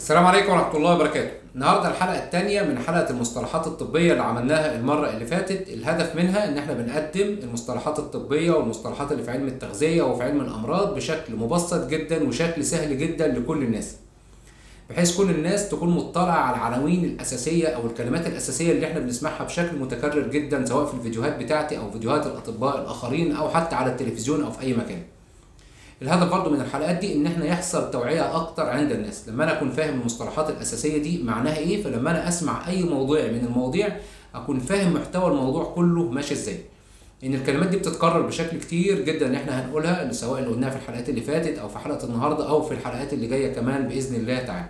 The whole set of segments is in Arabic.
السلام عليكم ورحمة الله وبركاته. النهارده الحلقة الثانية من حلقة المصطلحات الطبية اللي عملناها المرة اللي فاتت. الهدف منها ان احنا بنقدم المصطلحات الطبية والمصطلحات اللي في علم التغذية وفي علم الأمراض بشكل مبسط جدا وشكل سهل جدا لكل الناس، بحيث كل الناس تكون مطلعة على العناوين الأساسية أو الكلمات الأساسية اللي احنا بنسمعها بشكل متكرر جدا، سواء في الفيديوهات بتاعتي أو فيديوهات الأطباء الآخرين أو حتى على التلفزيون أو في أي مكان. الهدف برضو من الحلقات دي ان احنا يحصل توعية اكتر عند الناس، لما انا اكون فاهم المصطلحات الاساسية دي معناها ايه، فلما انا اسمع اي موضوع من المواضيع اكون فاهم محتوى الموضوع كله ماشي ازاي. ان الكلمات دي بتتكرر بشكل كتير جدا ان احنا هنقولها، سواء اللي قلناها في الحلقات اللي فاتت او في حلقة النهاردة او في الحلقات اللي جاية كمان باذن الله تعالى.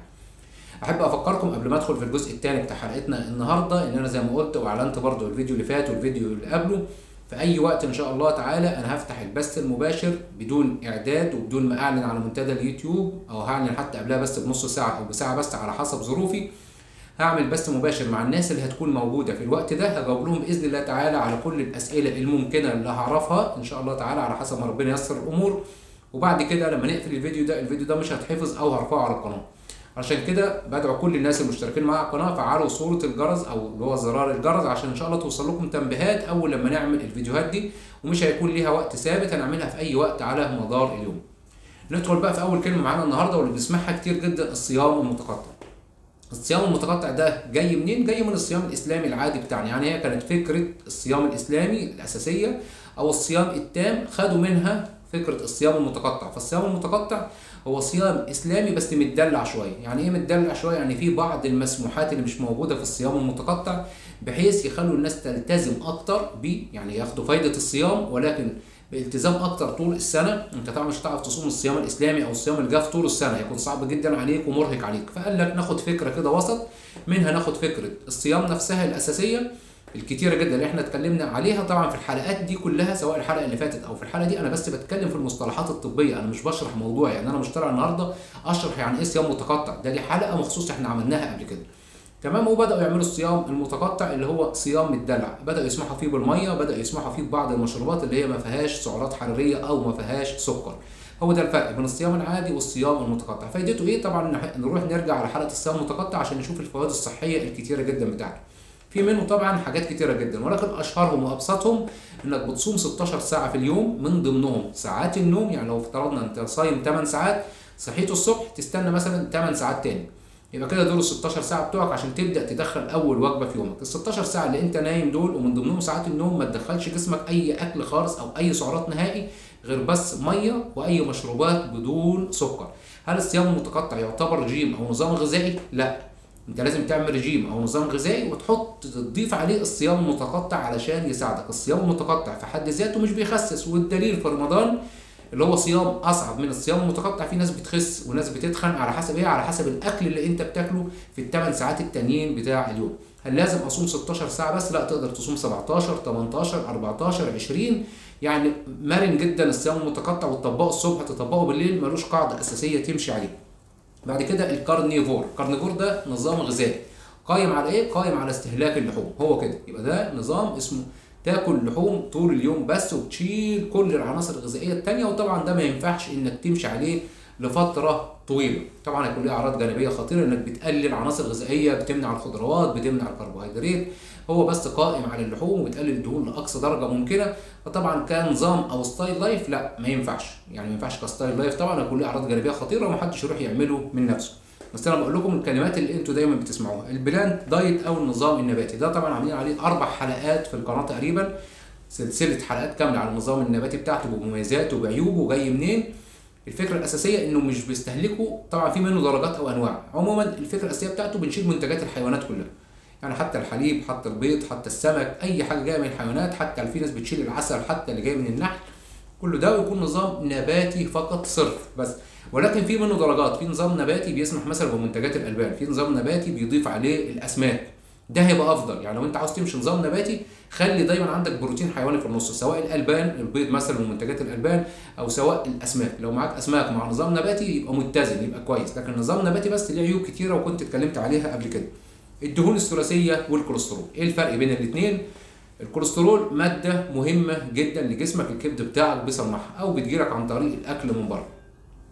احب افكركم قبل ما ادخل في الجزء الثاني بتاع حلقتنا النهارده ان انا زي ما قلت واعلنت برضو الفيديو اللي فات والفيديو اللي قبله، في اي وقت ان شاء الله تعالى انا هفتح البث المباشر بدون اعداد وبدون ما اعلن على منتدى اليوتيوب، او هعلن حتى قبلها بس بنص ساعه او بساعه بس على حسب ظروفي. هعمل بث مباشر مع الناس اللي هتكون موجوده في الوقت ده، هجاوب لهم باذن الله تعالى على كل الاسئله الممكنه اللي هعرفها ان شاء الله تعالى على حسب ما ربنا ييسر الامور. وبعد كده لما نقفل الفيديو ده مش هتحفظ او هرفعه على القناه. عشان كده بدعو كل الناس المشتركين معايا على القناه فعلوا صوره الجرس او اللي هو زرار الجرس عشان ان شاء الله توصل لكم تنبيهات اول لما نعمل الفيديوهات دي، ومش هيكون ليها وقت ثابت، هنعملها في اي وقت على مدار اليوم. ندخل بقى في اول كلمه معانا النهارده واللي بنسمعها كتير جدا، الصيام المتقطع. الصيام المتقطع ده جاي منين؟ جاي من الصيام الاسلامي العادي بتاعنا، يعني هي كانت فكره الصيام الاسلامي الاساسيه او الصيام التام خدوا منها فكره الصيام المتقطع. فالصيام المتقطع هو صيام اسلامي بس متدلع شويه. يعني ايه متدلع شويه؟ يعني في بعض المسموحات اللي مش موجوده في الصيام المتقطع بحيث يخلوا الناس تلتزم اكتر بيه، يعني ياخدوا فايده الصيام ولكن بالتزام اكتر طول السنه. انت طبعا مش هتعرف تصوم الصيام الاسلامي او الصيام الجاف طول السنه، هيكون صعب جدا عليك ومرهق عليك، فقال لك ناخد فكره كده وسط، منها ناخد فكره الصيام نفسها الاساسيه الكتيره جدا اللي احنا اتكلمنا عليها طبعا في الحلقات دي كلها، سواء الحلقه اللي فاتت او في الحلقه دي. انا بس بتكلم في المصطلحات الطبيه، انا مش بشرح موضوع، يعني انا مش طالع النهارده اشرح يعني ايه صيام متقطع، ده دي حلقه مخصوص احنا عملناها قبل كده. تمام. وبداوا يعملوا الصيام المتقطع اللي هو صيام الدلع، بداوا يسمحوا فيه بالميه، بداوا يسمحوا فيه ببعض المشروبات اللي هي ما فيهاش سعرات حراريه او ما فيهاش سكر. هو ده الفرق بين الصيام العادي والصيام المتقطع. فايدته ايه؟ طبعا نروح نرجع على حلقه الصيام المتقطع عشان نشوف الفوائد الصحيه الكتيره جدا بتاعته. في منه طبعا حاجات كتيره جدا، ولكن اشهرهم وابسطهم انك بتصوم 16 ساعه في اليوم، من ضمنهم ساعات النوم. يعني لو افترضنا انت صايم 8 ساعات، صحيت الصبح تستنى مثلا 8 ساعات تاني، يبقى كده دول ال 16 ساعه بتوعك عشان تبدا تدخل اول وجبه في يومك. ال 16 ساعه اللي انت نايم دول ومن ضمنهم ساعات النوم ما تدخلش جسمك اي اكل خالص او اي سعرات نهائي، غير بس ميه واي مشروبات بدون سكر. هل الصيام المتقطع يعتبر رجيم او نظام غذائي؟ لا، انت لازم تعمل رجيم او نظام غذائي تضيف عليه الصيام المتقطع علشان يساعدك. الصيام المتقطع في حد ذاته مش بيخسس، والدليل في رمضان اللي هو صيام اصعب من الصيام المتقطع، في ناس بتخس وناس بتتخن على حسب ايه؟ على حسب الاكل اللي انت بتاكله في الثمان ساعات التانيين بتاع اليوم. هل لازم اصوم 16 ساعه بس؟ لا، تقدر تصوم 17 18 14 20، يعني مرن جدا الصيام المتقطع، وتطبقه الصبح تطبقه بالليل، ملوش قاعده اساسيه تمشي عليه. بعد كده الكارنيفور. الكارنيفور ده نظام غذائي قايم على ايه؟ قايم على استهلاك اللحوم، هو كده. يبقى ده نظام اسمه تاكل لحوم طول اليوم بس وتشيل كل العناصر الغذائيه التانيه، وطبعا ده ما ينفعش انك تمشي عليه لفتره طويله، طبعا هيكون له اعراض جانبيه خطيره انك بتقلل عناصر غذائيه، بتمنع الخضروات، بتمنع الكربوهيدرات. هو بس قائم على اللحوم وبتقلل الدهون لاقصى درجه ممكنه. فطبعا كنظام او ستايل لايف لا، ما ينفعش، يعني ما ينفعش كستايل لايف، طبعا هيكون له اعراض جانبيه خطيره ومحدش يروح يعمله من نفسه. بس انا بقول لكم الكلمات اللي انتوا دايما بتسمعوها. البلانت دايت او النظام النباتي ده طبعا عاملين عليه 4 حلقات في القناه تقريبا، سلسله حلقات كامله على النظام النباتي بتاعته بمميزاته وبعيوبه وجاي منين. الفكره الاساسيه انه مش بيستهلكوا، طبعا في منه درجات او انواع، عموما الفكره الاساسيه بتاعته بنشيل منتجات الحيوانات كلها، يعني حتى الحليب، حتى البيض، حتى السمك، اي حاجه جايه من الحيوانات، حتى في ناس بتشيل العسل حتى اللي جاي من النحل، كل ده ويكون نظام نباتي فقط صرف بس. ولكن في منه درجات، في نظام نباتي بيسمح مثلا بمنتجات الالبان، في نظام نباتي بيضيف عليه الاسماك، ده هيبقى افضل. يعني لو انت عاوز تمشي نظام نباتي خلي دايما عندك بروتين حيواني في النص، سواء الالبان البيض مثلا ومنتجات الالبان، او سواء الاسماك. لو معاك اسماك مع نظام نباتي يبقى متزن، يبقى كويس. لكن نظام نباتي بس ليه عيوب كتيره وكنت اتكلمت عليها قبل كده. الدهون الثلاثيه والكوليسترول، ايه الفرق بين الاثنين؟ الكوليسترول ماده مهمه جدا لجسمك، الكبد بتاعك بيصنعها او بتجيلك عن طريق الاكل من بره.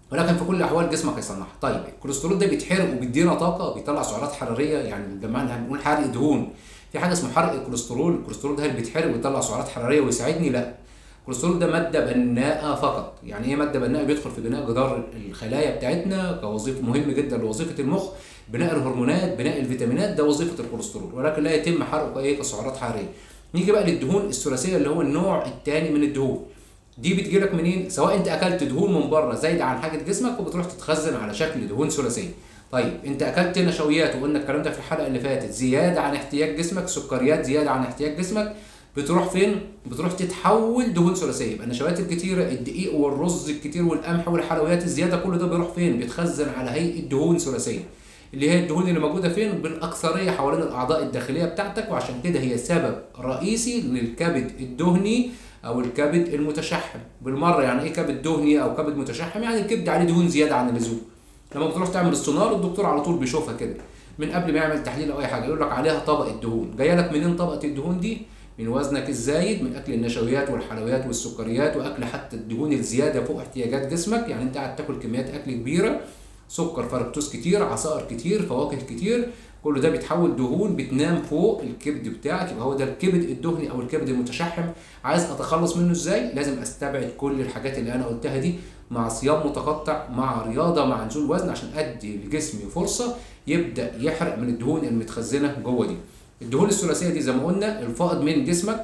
ولكن في كل الاحوال جسمك هيصنعها. طيب الكوليسترول ده بيتحرق وبيدينا طاقه، بيطلع سعرات حراريه، يعني لما هنقول حرق دهون في حاجه اسمها حرق الكوليسترول. الكوليسترول ده هل بيتحرق ويطلع سعرات حراريه ويساعدني؟ لا، الكوليسترول ده ماده بناءه فقط. يعني ايه ماده بناءه؟ بيدخل في بناء جدار الخلايا بتاعتنا كوظيفه مهم جدا لوظيفه المخ، بناء الهرمونات، بناء الفيتامينات، ده وظيفه الكوليسترول، ولكن لا يتم حرقه كسعرات حراريه. نيجي بقى للدهون الثلاثيه اللي هو النوع الثاني من الدهون. دي بتجيلك منين؟ سواء انت اكلت دهون من بره زايده عن حاجه جسمك وبتروح تتخزن على شكل دهون ثلاثيه. طيب انت اكلت نشويات، وقلنا الكلام ده في الحلقه اللي فاتت، زياده عن احتياج جسمك، سكريات زياده عن احتياج جسمك، بتروح فين؟ بتروح تتحول دهون ثلاثيه. يبقى النشويات الكتيره، الدقيق والرز الكتير والقمح والحلويات الزياده، كل ده بيروح فين؟ بيتخزن على هيئه دهون ثلاثيه، اللي هي الدهون اللي موجوده فين؟ بالاكثريه حوالين الاعضاء الداخليه بتاعتك، وعشان كده هي سبب رئيسي للكبد الدهني او الكبد المتشحم. بالمره يعني ايه كبد دهني او كبد متشحم؟ يعني الكبد عليه دهون زياده عن اللزوم. لما بتروح تعمل السونار الدكتور على طول بيشوفها كده من قبل ما يعمل تحليل او اي حاجه، يقول لك عليها طبقه دهون. جايه لك منين طبقه الدهون دي؟ من وزنك الزايد، من اكل النشويات والحلويات والسكريات، واكل حتى الدهون الزياده فوق احتياجات جسمك. يعني انت قاعد تاكل كميات اكل كبيره، سكر، فركتوز كتير، عصائر كتير، فواكه كتير، كل ده بيتحول دهون بتنام فوق الكبد بتاعك. يبقى هو ده الكبد الدهني او الكبد المتشحم. عايز اتخلص منه ازاي؟ لازم استبعد كل الحاجات اللي انا قلتها دي، مع صيام متقطع، مع رياضه، مع نزول وزن، عشان ادي لجسمي فرصه يبدا يحرق من الدهون المتخزنه جوه دي. الدهون الثلاثيه دي زي ما قلنا الفائض من جسمك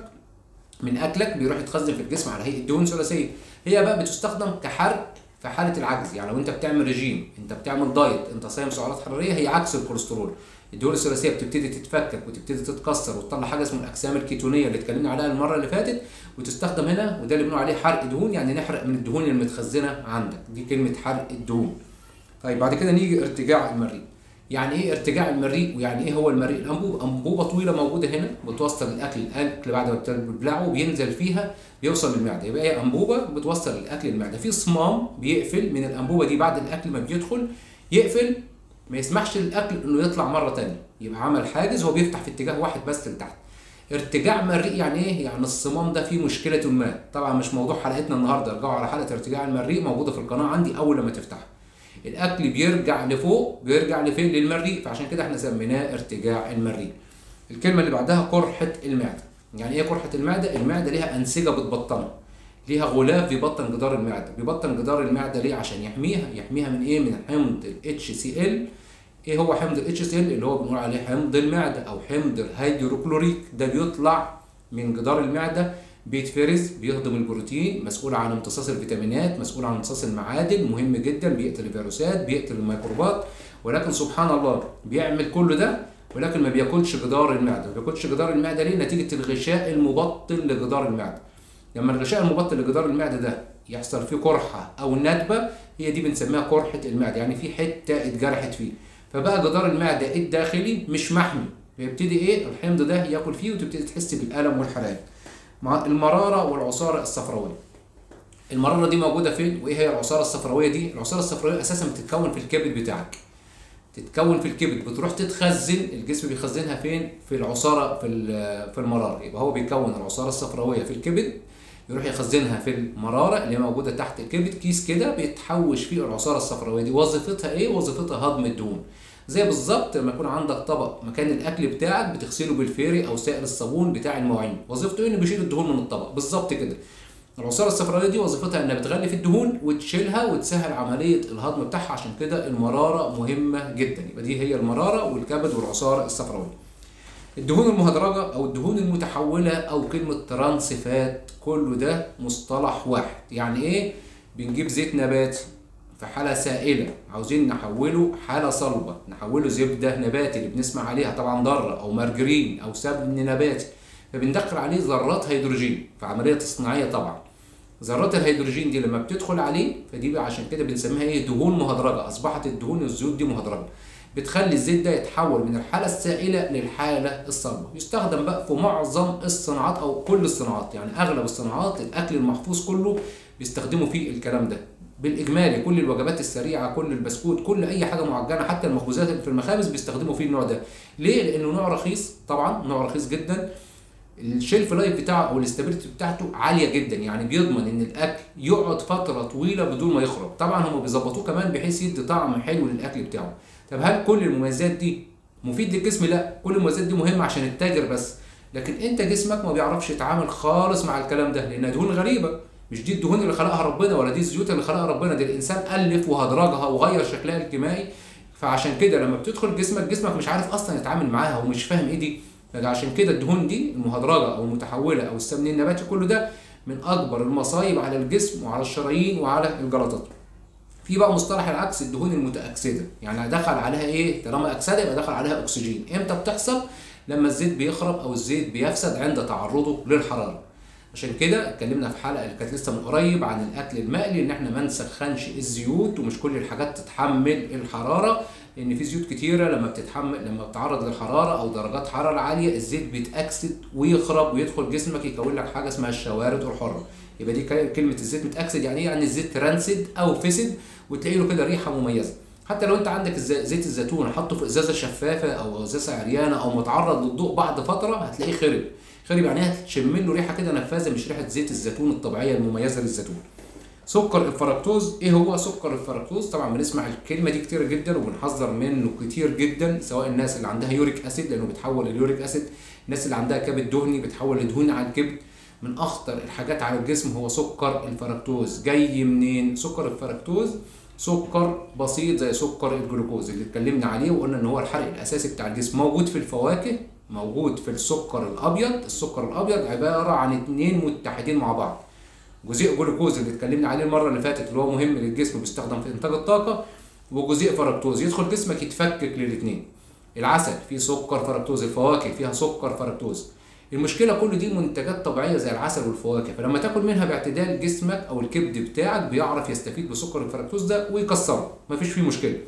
من اكلك بيروح يتخزن في الجسم على هيئه دهون ثلاثيه. هي بقى بتستخدم كحرق في حاله العجز. يعني لو انت بتعمل رجيم، انت بتعمل دايت، انت صايم سعرات حراريه، هي عكس الكوليسترول. الدهون الثلاثيه بتبتدي تتفكك وتبتدي تتكسر وتطلع حاجه اسمها الاجسام الكيتونيه اللي اتكلمنا عليها المره اللي فاتت، وتستخدم هنا، وده اللي بنقول عليه حرق دهون، يعني نحرق من الدهون المتخزنه عندك. دي كلمه حرق الدهون. طيب بعد كده نيجي ارتجاع المريء. يعني ايه ارتجاع المريء؟ ويعني ايه هو المريء؟ انبوبه طويله موجوده هنا بتوصل الاكل بعد ما بتبلعه بينزل فيها بيوصل للمعده. يبقى هي انبوبه بتوصل الاكل للمعده، في صمام بيقفل من الانبوبه دي بعد الاكل ما بيدخل، يقفل ما يسمحش للاكل انه يطلع مره ثانيه، يبقى عمل حاجز، هو بيفتح في اتجاه واحد بس لتحت. ارتجاع مريء يعني ايه؟ يعني الصمام ده فيه مشكله ما. طبعا مش موضوع حلقتنا النهارده، ارجعوا على حلقه ارتجاع المريء موجوده في القناه عندي اول لما تفتحها. الاكل بيرجع لفوق، بيرجع لفين؟ للمريء، فعشان كده احنا سميناه ارتجاع المريء. الكلمه اللي بعدها قرحه المعده. يعني ايه قرحه المعده؟ المعده ليها انسجه بتبطنها، ليها غلاف بيبطن جدار المعده. بيبطن جدار المعده ليه؟ عشان يحميها من ايه؟ من حمض ال HCl. ايه هو حمض ال HCl؟ اللي هو بنقول عليه حمض المعده او حمض الهيدروكلوريك. ده بيطلع من جدار المعده، بيتفرز، بيهضم البروتين، مسؤول عن امتصاص الفيتامينات، مسؤول عن امتصاص المعادن، مهم جدا، بيقتل الفيروسات، بيقتل الميكروبات. ولكن سبحان الله بيعمل كل ده ولكن ما بياكلش جدار المعده. ما بياكلش جدار المعده ليه؟ نتيجه الغشاء المبطن لجدار المعده. لما الغشاء المبطن لجدار المعده ده يحصل فيه قرحه او ندبه، هي دي بنسميها قرحه المعده، يعني في حته اتجرحت فيه، فبقى جدار المعده الداخلي مش محمي، بيبتدي ايه؟ الحمض ده ياكل فيه وتبتدي تحس بالالم والحرقان. مع المراره والعصاره الصفراويه. المراره دي موجوده فين؟ وايه هي العصاره الصفراويه دي؟ العصاره الصفراويه اساسا بتتكون في الكبد بتاعك، تتكون في الكبد، بتروح تتخزن، الجسم بيخزنها فين؟ في العصاره، في المراره. يبقى هو بيكون العصاره الصفراويه في الكبد، يروح يخزنها في المراره اللي هي موجوده تحت الكبد، كيس كده بيتحوش فيه العصاره الصفراويه دي. وظيفتها ايه؟ وظيفتها هضم الدهون. زي بالظبط لما يكون عندك طبق مكان الاكل بتاعك بتغسله بالفيري او سائل الصابون بتاع المواعين، وظيفته ايه؟ انه بيشيل الدهون من الطبق بالظبط كده. العصاره الصفراويه دي وظيفتها انها بتغلف الدهون وتشيلها وتسهل عمليه الهضم بتاعها، عشان كده المراره مهمه جدا. يبقى دي هي المراره والكبد والعصاره الصفراويه. الدهون المهدرجه او الدهون المتحوله او كلمه ترانسفات، كله ده مصطلح واحد. يعني ايه؟ بنجيب زيت نباتي في حاله سائله، عاوزين نحوله حاله صلبه، نحوله زبده نباتي اللي بنسمع عليها طبعا ضاره، او مارجرين، او سمن نباتي، فبندخل عليه ذرات هيدروجين في عمليه تصنيعيه. طبعا ذرات الهيدروجين دي لما بتدخل عليه، فدي بقى عشان كده بنسميها ايه؟ دهون مهدرجه. اصبحت الدهون والزيوت دي مهدرجه، بتخلي الزيت ده يتحول من الحاله السائله للحاله الصلبه. يستخدم بقى في معظم الصناعات او كل الصناعات، يعني اغلب الصناعات، الاكل المحفوظ كله بيستخدموا فيه الكلام ده. بالاجمالي كل الوجبات السريعه، كل البسكوت، كل اي حاجه معجنه، حتى المخبوزات في المخابز بيستخدموا فيه النوع ده. ليه؟ لانه نوع رخيص، طبعا نوع رخيص جدا، الشيلف لايف بتاعه او الاستابيليتي بتاعته عاليه جدا، يعني بيضمن ان الاكل يقعد فتره طويله بدون ما يخرب. طبعا هم بيظبطوه كمان بحيث يدي طعم حلو للاكل بتاعه. طب هل كل المميزات دي مفيد للجسم؟ لا، كل المميزات دي مهمه عشان التاجر بس، لكن انت جسمك ما بيعرفش يتعامل خالص مع الكلام ده، لانها دهون غريبه. مش دي الدهون اللي خلقها ربنا، ولا دي الزيوت اللي خلقها ربنا، دي الانسان الف وهدرجها وغير شكلها الكيميائي. فعشان كده لما بتدخل جسمك مش عارف اصلا يتعامل معاها ومش فاهم ايه دي. فعشان كده الدهون دي المهدرجه او المتحوله او السمن النباتي كله ده من اكبر المصايب على الجسم وعلى الشرايين وعلى الجلطات. في بقى مصطلح العكس، الدهون المتاكسده، يعني دخل عليها ايه؟ طالما اكسده يبقى دخل عليها اكسجين. امتى بتحصل؟ لما الزيت بيخرب او الزيت بيفسد عند تعرضه للحراره. عشان كده اتكلمنا في حلقه اللي كانت لسه من قريب عن الاكل المقلي، ان احنا ما نسخنش الزيوت، ومش كل الحاجات تتحمل الحراره، لان في زيوت كتيره لما بتتعرض للحراره او درجات حراره عاليه الزيت بيتاكسد ويخرب ويدخل جسمك يكون لك حاجه اسمها الشوارد الحره. يبقى دي كلمه الزيت متاكسد يعني ايه؟ يعني الزيت رانسد او فسد، وتلاقي له كده ريحه مميزه. حتى لو انت عندك زيت الزيتون حطه في ازازه شفافه او ازازه عريانه او متعرض للضوء، بعد فتره هتلاقيه خرب يعني هتشم له ريحه كده نفاذه، مش ريحه زيت الزيتون الطبيعيه المميزه للزيتون. سكر الفركتوز، ايه هو سكر الفركتوز؟ طبعا بنسمع الكلمه دي كتير جدا وبنحذر منه كتير جدا، سواء الناس اللي عندها يوريك اسيد لانه بيتحول لليوريك اسيد، الناس اللي عندها كبد دهني بيتحول لدهون على الكبد. من اخطر الحاجات على الجسم هو سكر الفركتوز. جاي منين سكر الفركتوز؟ سكر بسيط زي سكر الجلوكوز اللي اتكلمنا عليه وقلنا ان هو الحرق الاساسي بتاع الجسم، موجود في الفواكه، موجود في السكر الابيض. السكر الابيض عباره عن اتنين متحدين مع بعض، جزيء جلوكوز اللي اتكلمنا عليه المره اللي فاتت اللي هو مهم للجسم بيستخدم في انتاج الطاقه، وجزيء فركتوز يدخل جسمك يتفكك للاثنين. العسل فيه سكر فركتوز، الفواكه فيها سكر فركتوز. المشكله كل دي منتجات طبيعيه زي العسل والفواكه، فلما تاكل منها باعتدال جسمك او الكبد بتاعك بيعرف يستفيد بسكر الفركتوز ده ويكسره، مفيش فيه مشكله.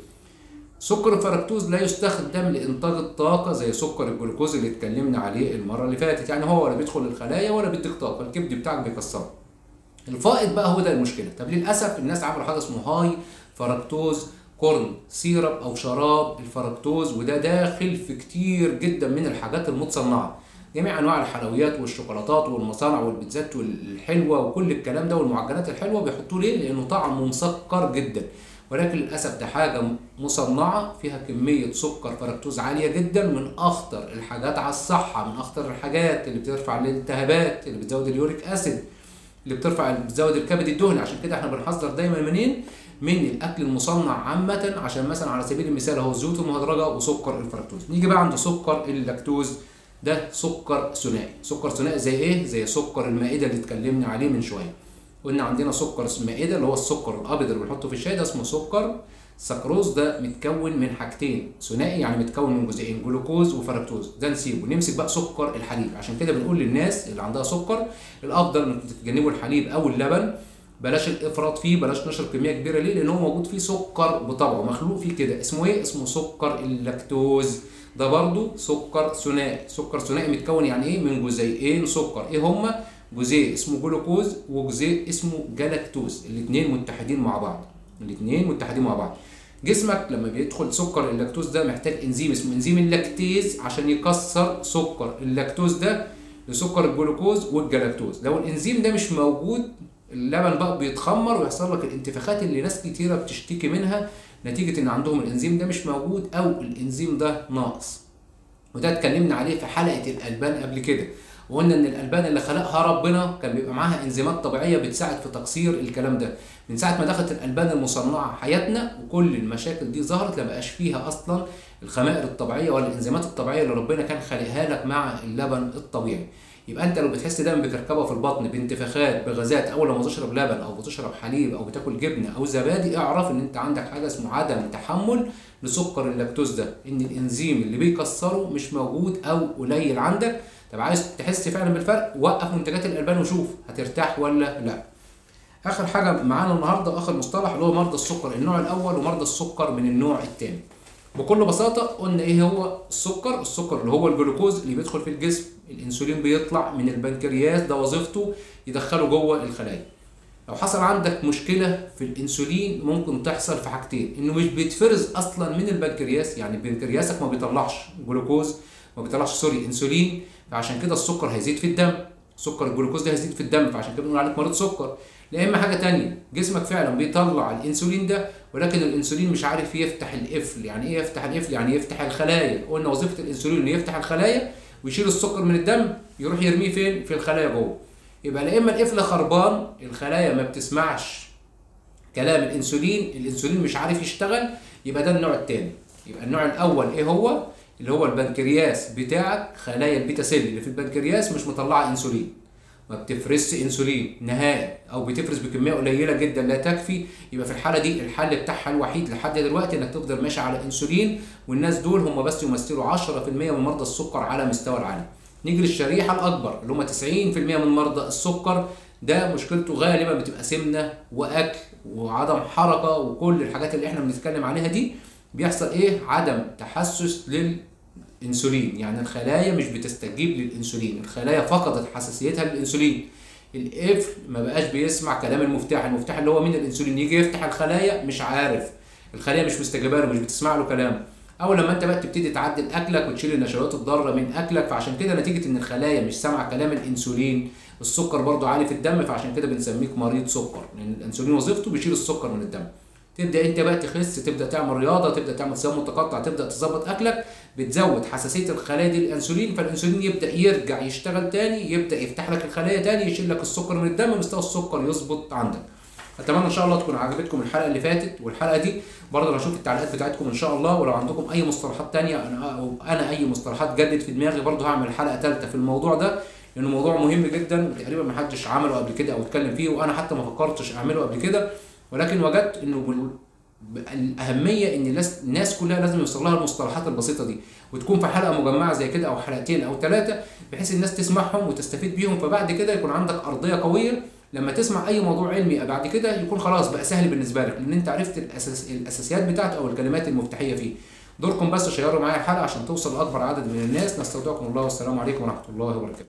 سكر الفركتوز لا يستخدم لانتاج الطاقه زي سكر الجلوكوز اللي اتكلمنا عليه المره اللي فاتت، يعني هو ولا بيدخل الخلايا ولا بيديك طاقه، الكبد بتاعك بيكسره. الفائض بقى هو ده المشكله. طب للاسف الناس عملوا حاجه اسمه هاي فركتوز كورن سيرب او شراب الفركتوز، وده داخل في كتير جدا من الحاجات المتصنعه، جميع انواع الحلويات والشوكولاتات والمصانع والبيتزات والحلوه وكل الكلام ده والمعجنات الحلوه بيحطوه ليه؟ لانه طعمه مسكر جدا، ولكن للاسف ده حاجه مصنعه فيها كميه سكر فركتوز عاليه جدا، من اخطر الحاجات على الصحه، من اخطر الحاجات اللي بترفع الالتهابات، اللي بتزود اليوريك اسيد، اللي بتزود الكبد الدهني. عشان كده احنا بنحذر دايما منين؟ من الاكل المصنع عامه، عشان مثلا على سبيل المثال اهو الزيوت المهدرجه وسكر الفركتوز. نيجي بقى عند سكر اللاكتوز، ده سكر ثنائي. سكر ثنائي زي ايه؟ زي سكر المائده اللي اتكلمنا عليه من شويه. قلنا عندنا سكر المائده اللي هو السكر الابيض اللي بنحطه في الشاي، ده اسمه سكر سكروز، ده متكون من حاجتين، ثنائي يعني متكون من جزئين جلوكوز وفركتوز، ده نسيبه. نمسك بقى سكر الحليب. عشان كده بنقول للناس اللي عندها سكر الافضل انكم تتجنبوا الحليب او اللبن، بلاش الافراط فيه، بلاش نشر كميه كبيره ليه؟ لان هو موجود فيه سكر بطبعه، مخلوق فيه كده، اسمه ايه؟ اسمه سكر اللاكتوز. ده برضو سكر ثنائي. سكر ثنائي متكون يعني ايه؟ من جزيئين سكر، ايه هما؟ جزيء اسمه جلوكوز وجزيء اسمه جلاكتوز، الاثنين متحدين مع بعض، الاثنين متحدين مع بعض. جسمك لما بيدخل سكر اللاكتوز ده محتاج انزيم اسمه انزيم اللاكتيز عشان يكسر سكر اللاكتوز ده لسكر الجلوكوز والجلاكتوز. لو الانزيم ده مش موجود اللبن بقى بيتخمر ويحصل لك الانتفاخات اللي ناس كتيره بتشتكي منها نتيجه ان عندهم الانزيم ده مش موجود او الانزيم ده ناقص. وده اتكلمنا عليه في حلقه الالبان قبل كده، وقلنا ان الالبان اللي خلقها ربنا كان بيبقى معاها انزيمات طبيعيه بتساعد في تقصير الكلام ده. من ساعه ما دخلت الالبان المصنعه حياتنا وكل المشاكل دي ظهرت، ما بقاش فيها اصلا الخمائر الطبيعيه ولا الانزيمات الطبيعيه اللي ربنا كان خالقها لك مع اللبن الطبيعي. يبقى انت لو بتحس دايما بكركبه في البطن، بانتفاخات، بغازات اول لما تشرب لبن او بتشرب حليب او بتاكل جبنه او زبادي، اعرف ان انت عندك حاجه اسمه عدم تحمل لسكر اللاكتوز ده، ان الانزيم اللي بيكسره مش موجود او قليل عندك. طب عايز تحس فعلا بالفرق؟ وقف منتجات الالبان وشوف هترتاح ولا لا. اخر حاجه معانا النهارده، اخر مصطلح، اللي هو مرضى السكر النوع الاول ومرضى السكر من النوع الثاني. بكل بساطه قلنا ايه هو السكر؟ السكر اللي هو الجلوكوز اللي بيدخل في الجسم، الانسولين بيطلع من البنكرياس، ده وظيفته يدخله جوه الخلايا. لو حصل عندك مشكله في الانسولين ممكن تحصل في حاجتين، انه مش بيتفرز اصلا من البنكرياس، يعني بنكرياسك ما بيطلعش جلوكوز، ما بيطلعش سوري انسولين، فعشان كده السكر هيزيد في الدم، سكر الجلوكوز ده هيزيد في الدم، فعشان كده بنقول عليك مريض سكر. لا اما حاجه تانية، جسمك فعلا بيطلع الانسولين ده، ولكن الانسولين مش عارف يفتح القفل. يعني ايه يفتح القفل؟ يعني يفتح الخلايا. قلنا وظيفه الانسولين انه يفتح الخلايا ويشيل السكر من الدم يروح يرميه فين؟ في الخلايا جوه. يبقى لا اما القفل خربان، الخلايا ما بتسمعش كلام الانسولين، الانسولين مش عارف يشتغل، يبقى ده النوع الثاني. يبقى النوع الاول ايه هو؟ اللي هو البنكرياس بتاعك، خلايا البيتا سيل اللي في البنكرياس مش مطلعه انسولين، ما بتفرزش انسولين نهائي، او بتفرز بكميه قليله جدا لا تكفي. يبقى في الحاله دي الحل بتاعها الوحيد لحد دلوقتي انك تفضل ماشي على انسولين، والناس دول هم بس يمثلوا 10% من مرضى السكر على مستوى العالم. نيجي للشريحه الاكبر اللي هم 90% من مرضى السكر، ده مشكلته غالبا بتبقى سمنه واكل وعدم حركه وكل الحاجات اللي احنا بنتكلم عليها دي. بيحصل ايه؟ عدم تحسس للانسولين، يعني الخلايا مش بتستجيب للانسولين، الخلايا فقدت حساسيتها للانسولين. القفل ما بقاش بيسمع كلام المفتاح، المفتاح اللي هو مين؟ الانسولين. يجي يفتح الخلايا مش عارف، الخلايا مش مستجيبه له، مش بتسمع له كلام. اول لما انت بقى تبتدي تعدل اكلك وتشيل النشويات الضاره من اكلك، فعشان كده نتيجه ان الخلايا مش سامعه كلام الانسولين، السكر برضو عالي في الدم، فعشان كده بنسميك مريض سكر، لان الانسولين وظيفته بيشيل السكر من الدم. تبدا انت بقى تخس، تبدا تعمل رياضه، تبدا تعمل صيام متقطع، تبدا تظبط اكلك، بتزود حساسيه الخلايا دي للانسولين، فالانسولين يبدا يرجع يشتغل تاني، يبدا يفتح لك الخلايا تاني، يشيل لك السكر من الدم، مستوى السكر يظبط عندك. اتمنى ان شاء الله تكون عجبتكم الحلقه اللي فاتت والحلقه دي. برضه هشوف التعليقات بتاعتكم ان شاء الله، ولو عندكم اي مصطلحات تانية انا اي مصطلحات جدت في دماغي برضه هعمل حلقه ثالثه في الموضوع ده، لانه موضوع مهم جدا وتقريبا ما حدش عمله قبل كده او اتكلم فيه، وانا حتى ما فكرتش اعمله قبل كده، ولكن وجدت انه الاهميه ان الناس كلها لازم يوصل لها المصطلحات البسيطه دي، وتكون في حلقه مجمعه زي كده او حلقتين او ثلاثه، بحيث الناس تسمعهم وتستفيد بيهم، فبعد كده يكون عندك ارضيه قويه لما تسمع اي موضوع علمي بعد كده يكون خلاص بقى سهل بالنسبه لك، لان انت عرفت الاساسيات بتاعته او الكلمات المفتاحيه فيه. دوركم بس شيروا معايا الحلقه عشان توصل لاكبر عدد من الناس. نستودعكم الله والسلام عليكم ورحمه الله وبركاته.